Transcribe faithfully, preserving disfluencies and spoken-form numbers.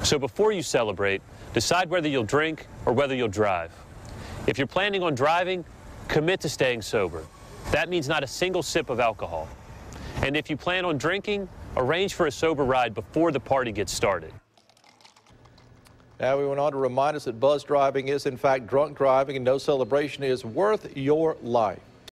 So before you celebrate, decide whether you'll drink or whether you'll drive. If you're planning on driving, commit to staying sober. That means not a single sip of alcohol. And if you plan on drinking, arrange for a sober ride before the party gets started. Now we went on to remind us that buzz driving is in fact drunk driving, and no celebration is worth your life.